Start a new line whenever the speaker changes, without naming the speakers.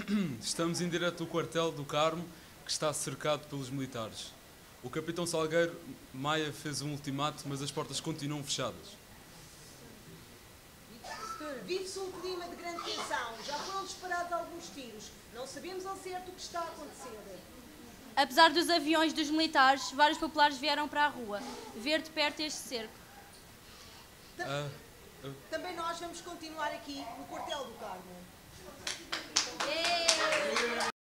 Estamos em direto do quartel do Carmo, que está cercado pelos militares. O capitão Salgueiro Maia fez um ultimato, mas as portas continuam fechadas.
Vive-se um clima de grande tensão. Já foram disparados alguns tiros. Não sabemos ao certo o que está a acontecer.
Apesar dos aviões dos militares, vários populares vieram para a rua, ver de perto este cerco.
Também nós vamos continuar aqui no quartel do Carmo.